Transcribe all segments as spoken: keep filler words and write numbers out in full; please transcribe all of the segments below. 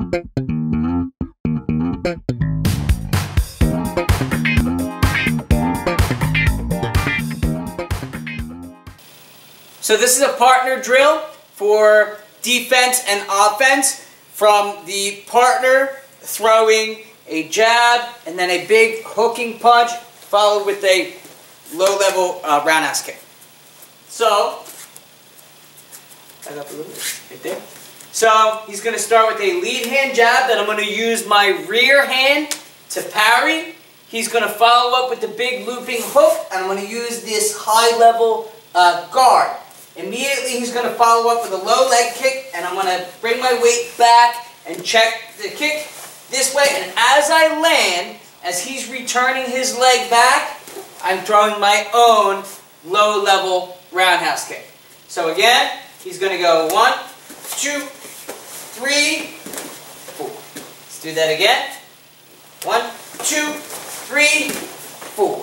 So this is a partner drill for defense and offense, from the partner throwing a jab and then a big hooking punch followed with a low-level uh, roundhouse kick. So, back up a little bit, right there. So he's going to start with a lead hand jab that I'm going to use my rear hand to parry. He's going to follow up with the big looping hook, and I'm going to use this high-level uh, guard. Immediately he's going to follow up with a low leg kick, and I'm going to bring my weight back and check the kick this way. And as I land, as he's returning his leg back, I'm throwing my own low-level roundhouse kick. So again, he's going to go one, two, three, four. Let's do that again. One, two, three, four.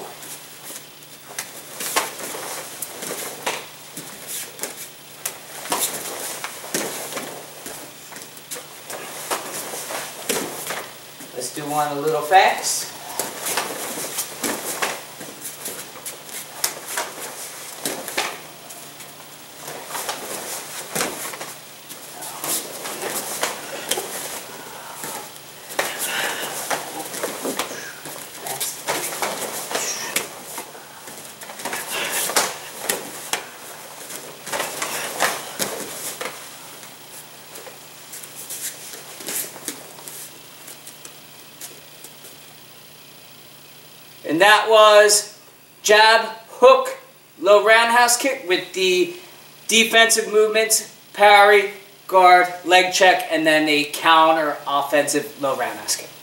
Let's do one a little fast. And that was jab, hook, low roundhouse kick with the defensive movements, parry, guard, leg check, and then a counter offensive low roundhouse kick.